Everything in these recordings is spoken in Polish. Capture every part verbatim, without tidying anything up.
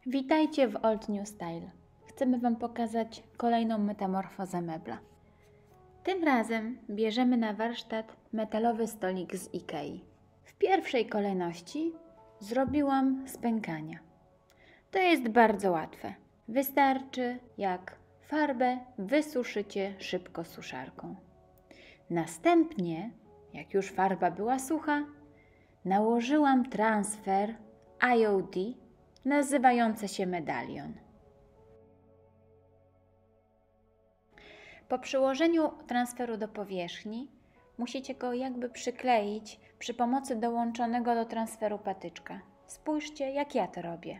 Witajcie w Old New Style. Chcemy Wam pokazać kolejną metamorfozę mebla. Tym razem bierzemy na warsztat metalowy stolik z Ikei. W pierwszej kolejności zrobiłam z pękania. To jest bardzo łatwe. Wystarczy, jak farbę wysuszycie szybko suszarką. Następnie, jak już farba była sucha, nałożyłam transfer I O D nazywający się medalion. Po przyłożeniu transferu do powierzchni musicie go jakby przykleić przy pomocy dołączonego do transferu patyczka. Spójrzcie, jak ja to robię.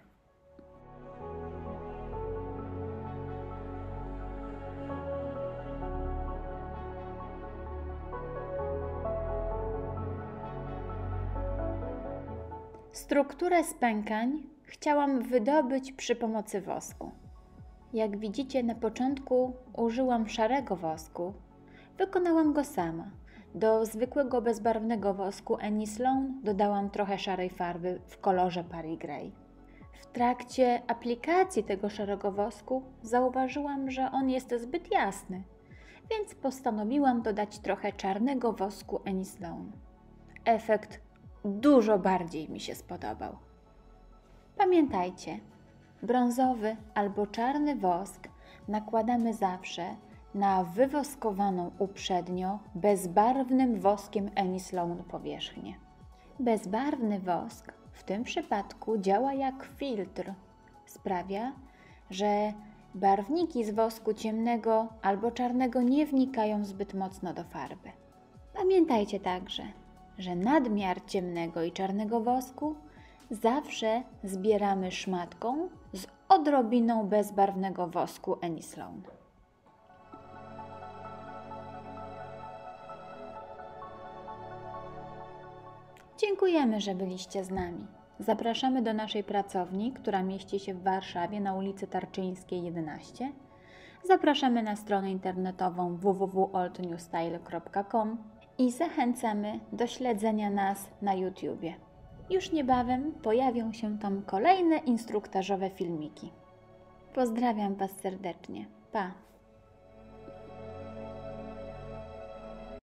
Strukturę spękań chciałam wydobyć przy pomocy wosku. Jak widzicie, na początku użyłam szarego wosku. Wykonałam go sama. Do zwykłego bezbarwnego wosku Annie Sloan dodałam trochę szarej farby w kolorze Paris Grey. W trakcie aplikacji tego szarego wosku zauważyłam, że on jest zbyt jasny, więc postanowiłam dodać trochę czarnego wosku Annie Sloan. Efekt dużo bardziej mi się spodobał. Pamiętajcie, brązowy albo czarny wosk nakładamy zawsze na wywoskowaną uprzednio bezbarwnym woskiem Annie Sloan powierzchnię. Bezbarwny wosk w tym przypadku działa jak filtr. Sprawia, że barwniki z wosku ciemnego albo czarnego nie wnikają zbyt mocno do farby. Pamiętajcie także, że nadmiar ciemnego i czarnego wosku zawsze zbieramy szmatką z odrobiną bezbarwnego wosku Annie Sloan. Dziękujemy, że byliście z nami. Zapraszamy do naszej pracowni, która mieści się w Warszawie na ulicy Tarczyńskiej jedenaście. Zapraszamy na stronę internetową w w w kropka old new style kropka com i zachęcamy do śledzenia nas na YouTubie. Już niebawem pojawią się tam kolejne instruktażowe filmiki. Pozdrawiam Was serdecznie. Pa!